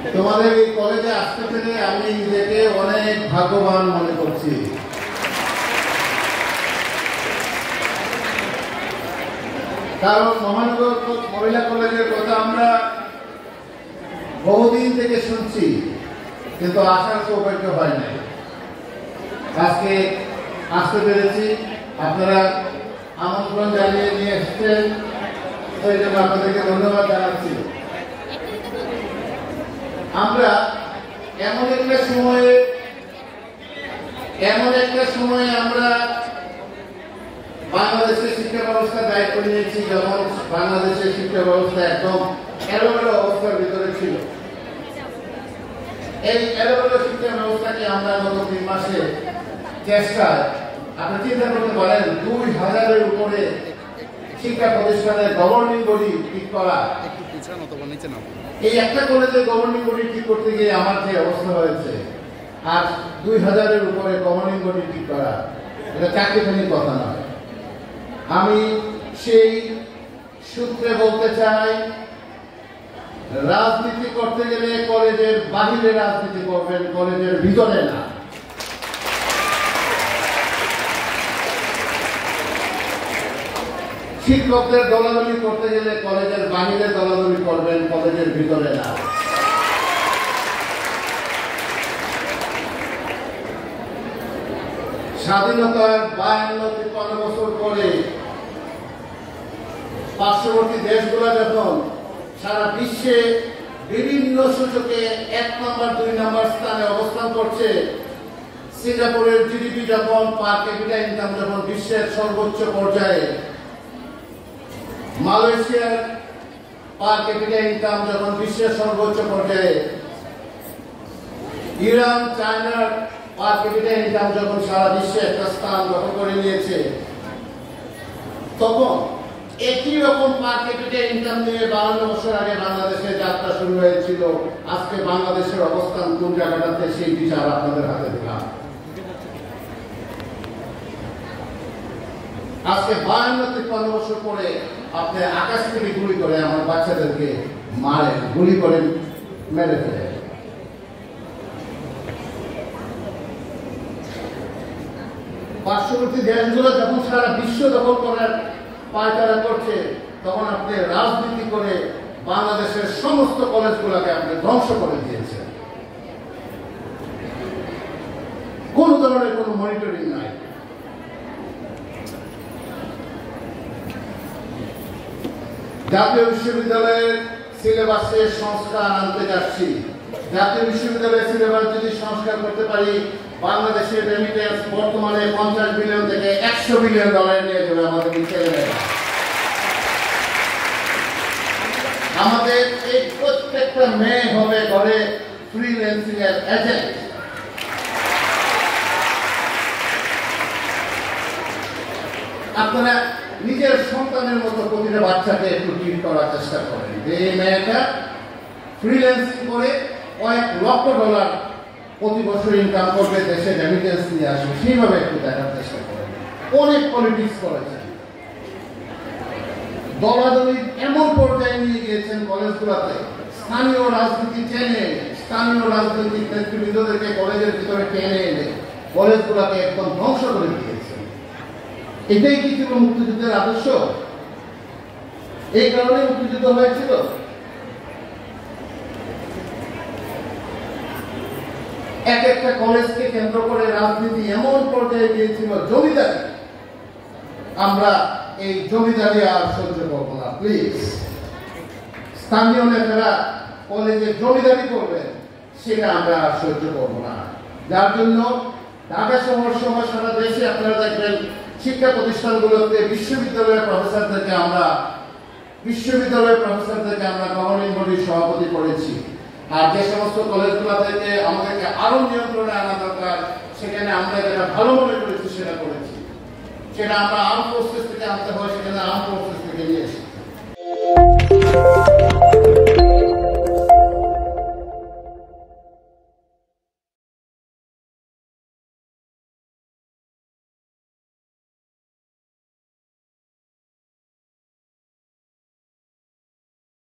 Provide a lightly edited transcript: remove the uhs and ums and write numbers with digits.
তোমাদের এই কলেজে আসতে পেরে আমি নিজেকে অনেক ভাগ্যবান মনে করছি। কারণ মহানগর মহিলা কলেজের কথা আমরা বহুদিন থেকে শুনছি, কিন্তু আসার সৌভাগ্য হয় নাই। আজকে আসতে পেরেছি, আপনারা আমন্ত্রণ জানিয়ে নিয়ে এসেছেন, সেই জন্য আপনাদেরকে ধন্যবাদ জানাচ্ছি। আমরা এমন একটা সময়ে আমরা বাংলাদেশের শিক্ষা ব্যবস্থার দায়িত্ব নিয়েছি, যখন বাংলাদেশের শিক্ষা ব্যবস্থা একদম এলোমেলো অবস্থার ভিতরে ছিল। এই এলোমেলো শিক্ষা ব্যবস্থাকে আমরা গত 3 মাসে চেষ্টায়, আপনি চিন্তা করতে পারেন 2000-এর উপরে শিক্ষা প্রতিষ্ঠানের গভর্নিং বডি ঠিক করা। এই একটা কলেজের গভর্নিং বডি ঠিক করতে গিয়ে আমার যে অবস্থা হয়েছে, আর 2000-এর উপরে গভর্নিং বডি ঠিক করা, এটা চাকরিখানির কথা নয়। আমি সেই সূত্রে বলতে চাই, রাজনীতি করতে গেলে কলেজের বাহিরে রাজনীতি করবেন, কলেজের ভিতরে না। শিক্ষকদের দলাদলি করতে গেলে কলেজের বাহিরে দলাদলি করবেন, কলেজের ভিতরে না। স্বাধীনতার 52-53 বছর পরে পার্শ্ববর্তী দেশগুলো যখন সারা বিশ্বে বিভিন্ন সূচকে 1 নম্বর 2 নম্বর স্থানে অবস্থান করছে, সিঙ্গাপুরের জিডিপি যখন পার ক্যাপিটা ইনকাম যখন বিশ্বের সর্বোচ্চ পর্যায়ে, মালয়েশিয়ার পার ক্যাপিটা ইনকাম যখন বিশ্বের সর্বোচ্চ পর্যায়ে, ইরান চায়নার পার ক্যাপিটা ইনকাম যখন সারা বিশ্বে একটা স্থান দখল করে নিয়েছে, তখন একই রকম পার ক্যাপিটা ইনকাম নিয়ে 52 বছর আগে বাংলাদেশের যাত্রা শুরু হয়েছিল। আজকে বাংলাদেশের অবস্থান কোন জায়গাটাতে, সেই বিচার আপনাদের হাতে দিলাম। আজকে 52-53 বছর পরে আপনি আকাশ থেকে গুলি করে আমার বাচ্চাদেরকে মারেন, গুলি করে মেরে ফেলেন। পার্শ্ববর্তী দেশগুলো যখন সারা বিশ্ব দখল করার পায়তারা করছে, তখন আপনি রাজনীতি করে বাংলাদেশের সমস্ত কলেজগুলোকে আপনি ধ্বংস করে দিয়েছেন। কোন ধরনের কোনো মনিটরিং নাই। জাতীয় বিশ্ববিদ্যালয়ের সিলেবাসে সংস্কার আনতে যাচ্ছি। জাতীয় বিশ্ববিদ্যালয়ের সিলেবাস যদি সংস্কার করতে পারি, বাংলাদেশের রেমিটেন্স বর্তমানে 50 বিলিয়ন থেকে 100 বিলিয়ন ডলার নিয়ে যাবে আমাদের ছেলেমেয়েরা। আমাদের এই প্রত্যেকটা মেয়ে হবে ঘরে ফ্রিল্যান্সিং এর এজেন্ট। আপনারা নিজের সন্তানের মতো প্রতিটা বাচ্চাকে একটু ট্রিট করার চেষ্টা করেন, যে এই মেয়েটা ফ্রিল্যান্সিং করে কয়েক লক্ষ ডলার প্রতি বছর ইনকাম করবে, দেশে রেমিটেন্স নিয়ে আসবে, সেইভাবে একটু দেখার চেষ্টা করেন। অনেক পলিটিক্স করেছেন, দলাদলি এমন পর্যায়ে নিয়ে গিয়েছেন কলেজগুলোতে, স্থানীয় রাজনীতি টেনে, স্থানীয় রাজনৈতিক নেতৃবৃন্দদেরকে কলেজের ভিতরে টেনে এনে কলেজগুলোকে একদম ধ্বংস করে দিয়েছেন। এটাই কি ছিল মুক্তিযুদ্ধের আদর্শ? এই কারণে মুক্তিযুদ্ধ হয়েছিল। এক একটা কলেজকে কেন্দ্র করে রাজনীতি এমন পর্যায়ে গিয়েছিল, জমিদারি। আমরা এই জমিদারি আর সহ্য করব না। প্লিজ, স্থানীয় নেতারা কলেজে জমিদারি করবেন, সেটা আমরা আর সহ্য করব না। যার জন্য ঢাকা শহর সহ সারা দেশে আপনারা দেখবেন শিক্ষা প্রতিষ্ঠানগুলোতে বিশ্ববিদ্যালয়ের প্রফেসরদেরকে আমরা গভর্নিং বডির সভাপতি করেছি। আর যে সমস্ত কলেজগুলো থেকে আমাদেরকে আরো নিয়ন্ত্রণে আনা দরকার, সেখানে আমরা যেটা ভালো মনে করেছি সেটা করেছি। সেটা আমরা আর্ম ফোর্সেস থেকে আনতে হয়, সেখানে আর্ম ফোর্সেস থেকে নিয়ে এসেছি।